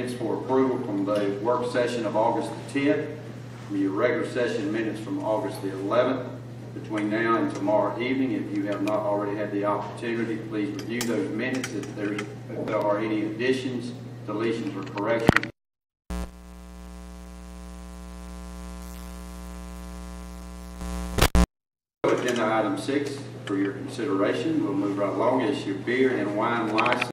minutes for approval from the work session of August the 10th, from your regular session minutes from August the 11th. Between now and tomorrow evening, if you have not already had the opportunity, please review those minutes. If there are any additions, deletions, or corrections, agenda item 6 for your consideration. We'll move right along. It's your beer and wine license.